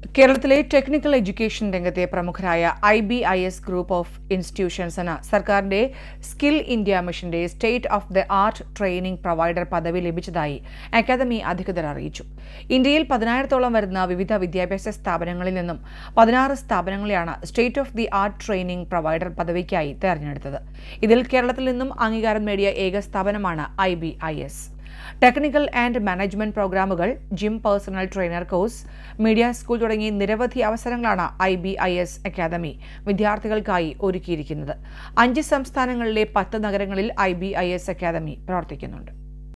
കേരളത്തിലെ technical education രംഗത്തെ പ്രമുഖരായ IBIS ഗ്രൂപ്പ് ഓഫ് ഇൻസ്റ്റിറ്റ്യൂഷൻസിന് സർക്കാരിന്റെ സ്കിൽ ഇന്ത്യ മിഷന്റെ state of the art training provider പദവി ലഭിച്ചതായി അക്കാദമി അധികൃതർ അറിയിച്ചു. ഇന്ത്യയിൽ 10,000-ഓളം വരുന്ന വിവിധ വിദ്യാഭ്യാസ സ്ഥാപനങ്ങളിൽ നിന്നും 16 സ്ഥാപനങ്ങളെയാണ് state of the art training provider പദവിക്കായി തെരഞ്ഞെടുത്തത്. ഇതിൽ കേരളത്തിൽ നിന്നും അംഗീകാരം നേടിയ ഏക സ്ഥാപനമാണ് IBIS. ടെക്നിക്കൽ ആൻഡ് മാനേജ്മെന്റ് പ്രോഗ്രാമുകൾ, gym personal trainer course, media school തുടങ്ങി നിരവധി അവസരങ്ങളാണ് IBIS അക്കാദമി വിദ്യാർത്ഥികൾക്കായി ഒരുക്കിയിരിക്കുന്നത്. 5 സംസ്ഥാനങ്ങളിലെ 10 നഗരങ്ങളിൽ IBIS അക്കാദമി പ്രവർത്തിക്കുന്നുണ്ട്.